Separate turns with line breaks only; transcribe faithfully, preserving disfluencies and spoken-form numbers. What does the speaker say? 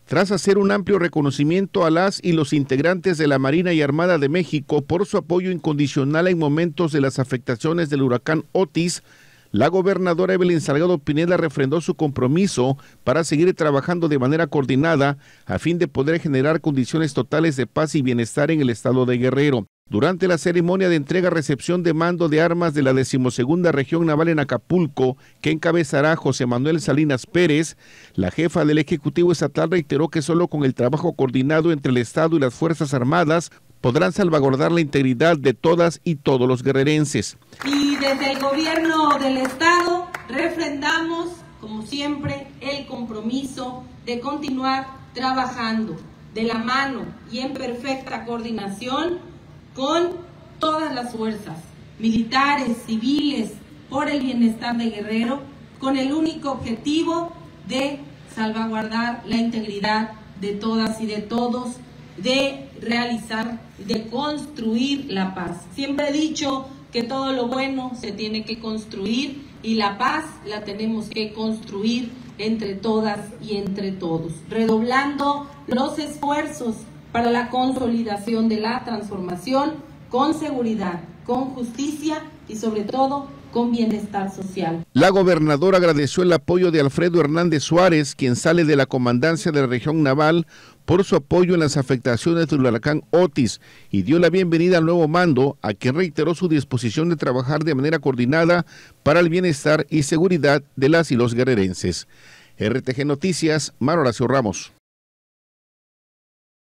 tras hacer un amplio reconocimiento a las y los integrantes de la Marina y Armada de México por su apoyo incondicional en momentos de las afectaciones del huracán Otis. La gobernadora Evelyn Salgado Pineda refrendó su compromiso para seguir trabajando de manera coordinada a fin de poder generar condiciones totales de paz y bienestar en el estado de Guerrero. Durante la ceremonia de entrega-recepción de mando de armas de la decimosegunda Región Naval en Acapulco, que encabezará José Manuel Salinas Pérez, la jefa del Ejecutivo Estatal reiteró que solo con el trabajo coordinado entre el Estado y las Fuerzas Armadas podrán salvaguardar la integridad de todas y todos los guerrerenses.
Y desde el gobierno del Estado refrendamos, como siempre, el compromiso de continuar trabajando de la mano y en perfecta coordinación con todas las fuerzas, militares, civiles, por el bienestar de Guerrero, con el único objetivo de salvaguardar la integridad de todas y de todos, de realizar, de construir la paz. Siempre he dicho que todo lo bueno se tiene que construir y la paz la tenemos que construir entre todas y entre todos, redoblando los esfuerzos para la consolidación de la transformación con seguridad, con justicia y sobre todo con bienestar social.
La gobernadora agradeció el apoyo de Alfredo Hernández Suárez, quien sale de la comandancia de la región naval, por su apoyo en las afectaciones del huracán Otis y dio la bienvenida al nuevo mando, a quien reiteró su disposición de trabajar de manera coordinada para el bienestar y seguridad de las y los guerrerenses. R T G Noticias, Mar Horacio Ramos.